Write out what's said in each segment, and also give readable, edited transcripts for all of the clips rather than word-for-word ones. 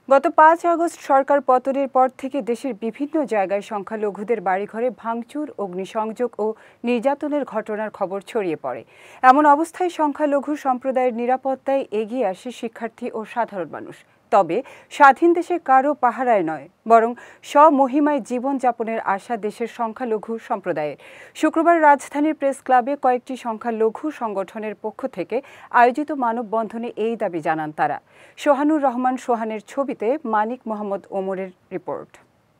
গত ৫ আগস্ট সরকার পতনের পর থেকে দেশের বিভিন্ন জায়গায় সংখ্যালঘুদের বাড়িঘরে ভাঙচুর, অগ্নিসংযোগ ও নির্যাতনের ঘটনার খবর ছড়িয়ে পড়ে। এমন অবস্থায় সংখ্যালঘু সম্প্রদায়ের নিরাপত্তায় এগিয়ে আসে শিক্ষার্থী ও সাধারণ মানুষ। তবে স্বাধীন দেশে কারো পাহারায় নয়, বরং স্বমহিমায় জীবনযাপনের আশা দেশের সংখ্যালঘু সম্প্রদায়ের। শুক্রবার রাজধানীর প্রেস ক্লাবে কয়েকটি সংখ্যালঘু সংগঠনের পক্ষ থেকে আয়োজিত মানববন্ধনে এই দাবি জানান তারা। সোহানুর রহমান সোহানের ছবিতে মানিক মোহাম্মদ ওমরের রিপোর্ট।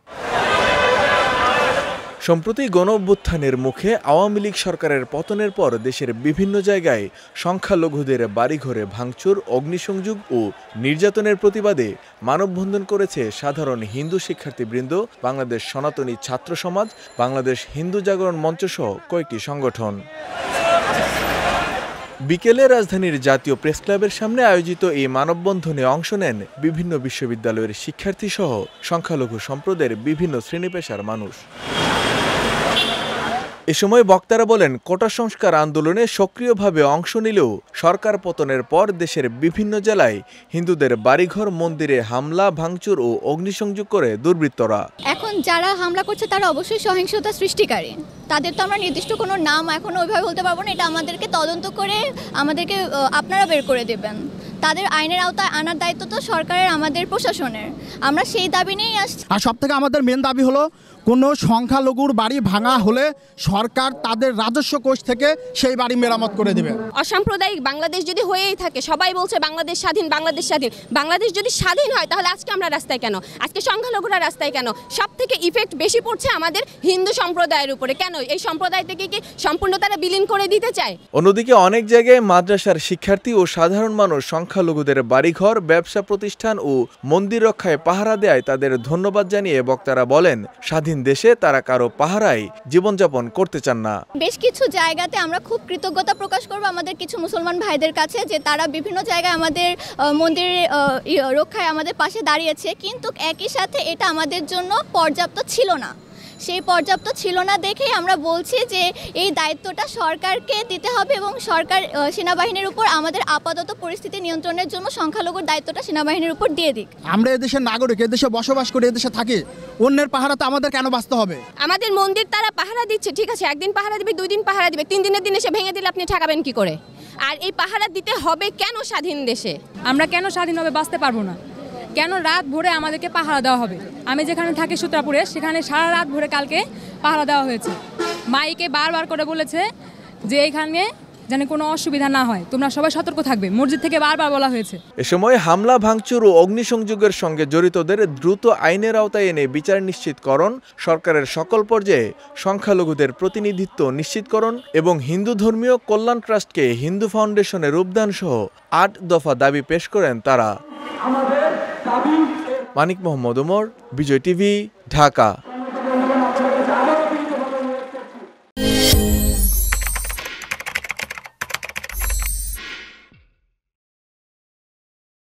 সম্প্রতি গণঅভ্যুত্থানের মুখে আওয়ামী লীগ সরকারের পতনের পর দেশের বিভিন্ন জায়গায় সংখ্যালঘুদের বাড়িঘরে ভাঙচুর, অগ্নিসংযোগ ও নির্যাতনের প্রতিবাদে মানববন্ধন করেছে সাধারণ হিন্দু শিক্ষার্থীবৃন্দ, বাংলাদেশ সনাতনী ছাত্র সমাজ, বাংলাদেশ হিন্দু জাগরণ মঞ্চ সহ কয়েকটি সংগঠন। বিকেলে রাজধানীর জাতীয় প্রেস ক্লাবের সামনে আয়োজিত এই মানববন্ধনে অংশ নেন বিভিন্ন বিশ্ববিদ্যালয়ের শিক্ষার্থী সহ সংখ্যালঘু সম্প্রদায়ের বিভিন্ন শ্রেণী পেশার মানুষ। এ সময় বক্তারা বলেন, কোটা সংস্কার আন্দোলনে সক্রিয়ভাবে অংশ নিলেও সরকার পতনের পর দেশের বিভিন্ন জেলায় হিন্দুদের বাড়িঘর, মন্দিরে হামলা, ভাঙচুর ও অগ্নিসংযোগ করে দুর্বৃত্তরা। এখন যারা হামলা করছে তারা অবশ্যই সহিংসতা সৃষ্টিকারী। তাদের তো আমরা নির্দিষ্ট কোনো নাম এখন ওইভাবে বলতে পারবো না, এটা আমাদেরকে তদন্ত করে আমাদেরকে আপনারা বের করে দেবেন। তাদের আইনের আওতায় আনার দায়িত্ব তো সরকারের, আমাদের প্রশাসনের। আমরা সেই দাবি নিয়েই আসছি। আর সবথেকে আমাদের মেন দাবি হলো, কোনো সংখ্যালঘুর বাড়ি ভাঙা হলে সরকার তাদের রাজস্ব কোষ থেকে সেই বাড়ি মেরামত করে দেবে। অসাম্প্রদায়িক বাংলাদেশ যদি হয়েই থাকে, সবাই বলছে বাংলাদেশ স্বাধীন, বাংলাদেশ স্বাধীন। বাংলাদেশ যদি স্বাধীন হয় তাহলে আজকে আমরা রাস্তায় কেন? আজকে সংখ্যালঘুরা রাস্তায় কেন? সব থেকে ইফেক্ট বেশি পড়ছে আমাদের হিন্দু সম্প্রদায়ের উপরে। কেন? এই সম্প্রদায় থেকে কি সম্পূর্ণ তারা বিলীন করে দিতে চায়? অন্যদিকে অনেক জায়গায় মাদ্রাসার শিক্ষার্থী ও সাধারণ মানুষ সংখ্যালঘুদের বাড়িঘর, ব্যবসা প্রতিষ্ঠান ও মন্দির রক্ষায় পাহারা দেয় তাদের ধন্যবাদ জানিয়ে বক্তারা বলেন, স্বাধীন দেশে তারা কারো পাহারায় জীবনযাপন করতে চান না। বেশ কিছু জায়গাতে আমরা খুব কৃতজ্ঞতা প্রকাশ করব আমাদের কিছু মুসলমান ভাইদের কাছে, যে তারা বিভিন্ন জায়গায় আমাদের মন্দিরের রক্ষায় আমাদের পাশে দাঁড়িয়েছে, কিন্তু একই সাথে এটা আমাদের জন্য পর্যাপ্ত ছিল না। সেই পর্যাপ্ত ছিল না দেখেই আমরা বলছি যে এই দায়িত্বটা সরকারকে দিতে হবে এবং সরকার সেনাবাহিনীর উপর আমাদের আপাতত পরিস্থিতি নিয়ন্ত্রণের জন্য সংখ্যালঘুর দায়িত্বটা সেনাবাহিনীর উপর দিয়ে দিক। আমরা এদেশের নাগরিক, এদেশে বসবাস করে, এদেশে থাকি, অন্যের পাহারাতে আমাদের কেন বাঁচতে হবে? আমাদের মন্দির তারা পাহারা দিচ্ছে, ঠিক আছে, একদিন পাহারা দিবে, 2 দিন পাহারা দিবে, 3 দিনের দিন এসে ভেঙে দিলে আপনি ঠেকাবেন কি করে? আর এই পাহারা দিতে হবে কেন স্বাধীন দেশে? আমরা কেন স্বাধীনভাবে বাঁচতে পারবো না? কেন রাত ভোরে আমাদেরকে পাহারা দেওয়া হবে? আমি যেখানে থাকি সূত্রাপুরে, সেখানে সারা রাত ভোরে কালকে পাহারা দেওয়া হয়েছে। মাইকে বারবার করে বলেছে যে এখানে যেন কোনো অসুবিধা না হয়, তোমরা সবাই সতর্ক থাকবে। মসজিদ থেকে বারবার বলা হয়েছে। এ সময় হামলা, ভাঙচুর ও অগ্নিসংযোগের সঙ্গে জড়িতদের দ্রুত আইনের আওতায় এনে বিচার নিশ্চিতকরণ, সরকারের সকল পর্যায়ে সংখ্যালঘুদের প্রতিনিধিত্ব নিশ্চিতকরণ এবং হিন্দু ধর্মীয় কল্যাণ ট্রাস্টকে হিন্দু ফাউন্ডেশনের রূপদান সহ 8 দফা দাবি পেশ করেন তারা। মানিক মোহাম্মদ ওমর, বিজয় টিভি, ঢাকা।